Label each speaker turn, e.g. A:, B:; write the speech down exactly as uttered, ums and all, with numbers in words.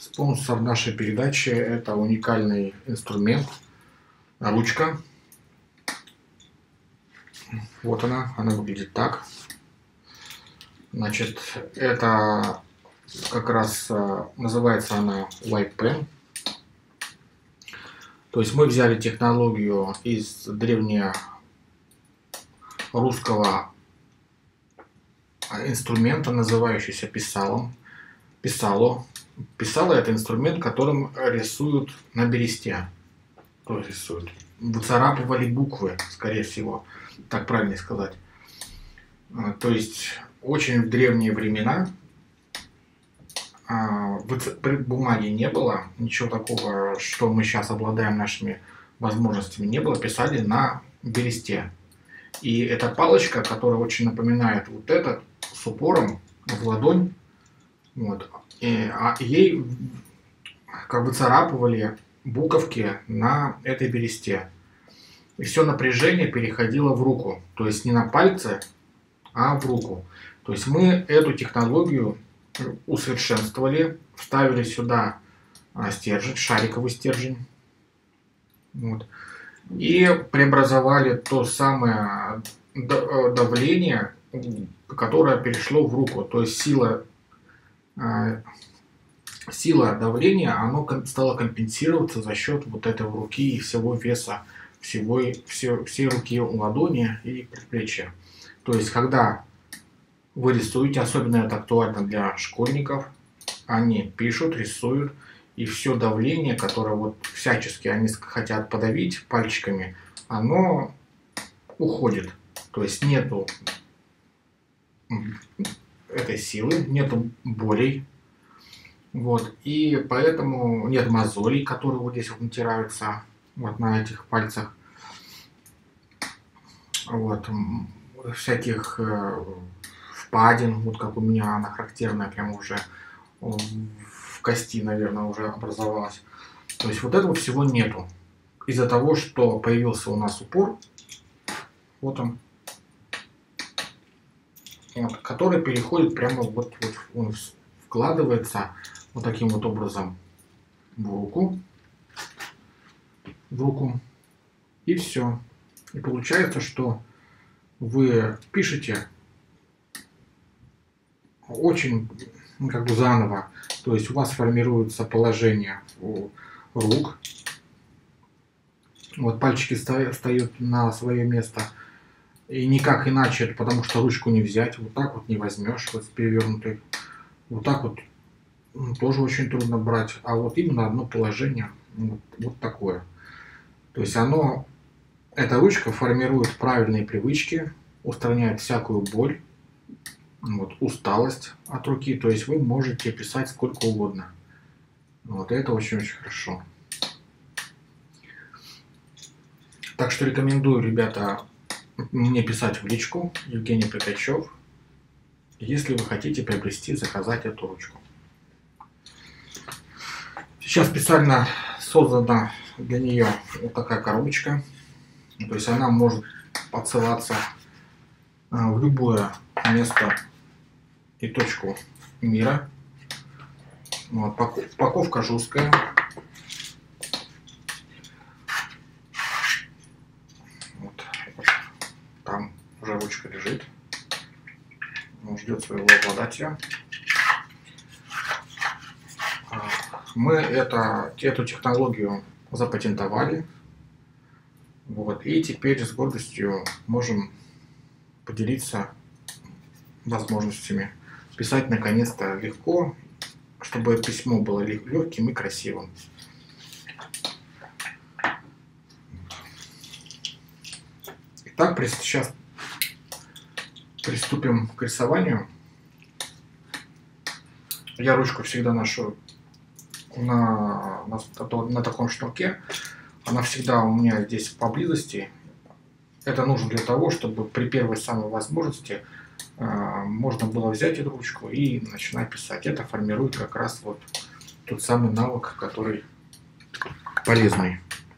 A: Спонсор нашей передачи — это уникальный инструмент, ручка. Вот она, она выглядит так. Значит, это как раз называется она White Pen. То есть мы взяли технологию из древнерусского инструмента, называющийся писалом. Писало. Писало — это инструмент, которым рисуют на бересте. То есть рисуют. Выцарапывали буквы, скорее всего, так правильно сказать. То есть очень в древние времена бумаги не было, ничего такого, что мы сейчас обладаем нашими возможностями, не было, писали на бересте. И эта палочка, которая очень напоминает вот этот, с упором в ладонь, вот, и, а ей как бы царапывали буковки на этой бересте. И все напряжение переходило в руку, то есть не на пальцы, а в руку. То есть мы эту технологию усовершенствовали, вставили сюда стержень, шариковый стержень, вот, и преобразовали то самое давление, которое перешло в руку. То есть сила, сила давления, оно стало компенсироваться за счет вот этой руки и всего веса, всего, все, всей руки, ладони и предплечья. То есть когда вы рисуете, особенно это актуально для школьников, они пишут, рисуют, и все давление, которое вот всячески они хотят подавить пальчиками, оно уходит. То есть нету этой силы, нету болей. Вот. И поэтому нет мозолей, которые вот здесь вот натираются вот на этих пальцах. Вот. Всяких э, впадин, вот как у меня она характерная, прям уже в кости, наверное, уже образовалась. То есть вот этого всего нету. Из-за того, что появился у нас упор, вот он, вот, который переходит прямо вот, вот, он вкладывается вот таким вот образом в руку, в руку, и все. И получается, что вы пишете очень, ну, как бы заново. То есть у вас формируется положение рук. Вот пальчики встают на свое место. И никак иначе, потому что ручку не взять. Вот так вот не возьмешь, вот с перевернутой. Вот так вот ну, тоже очень трудно брать. А вот именно одно положение, вот, вот такое. То есть оно, эта ручка формирует правильные привычки, устраняет всякую боль. Вот, усталость от руки, то есть вы можете писать сколько угодно. Вот это очень-очень хорошо. Так что рекомендую, ребята, мне писать в личку Евгений Пятачев, если вы хотите приобрести, заказать эту ручку. Сейчас специально создана для нее вот такая коробочка. То есть она может подсылаться в любое место и точку мира. Вот, упаковка жесткая. Вот, там уже ручка лежит. Он ждет своего обладателя. Мы это, эту технологию запатентовали. Вот, и теперь с гордостью можем поделиться возможностями. Писать наконец-то легко, чтобы письмо было легким и красивым. Итак, сейчас приступим к рисованию. Я ручку всегда ношу на, на, на таком шнурке. Она всегда у меня здесь поблизости. Это нужно для того, чтобы при первой самой возможности можно было взять эту ручку и начинать писать. Это формирует как раз вот тот самый навык, который полезный.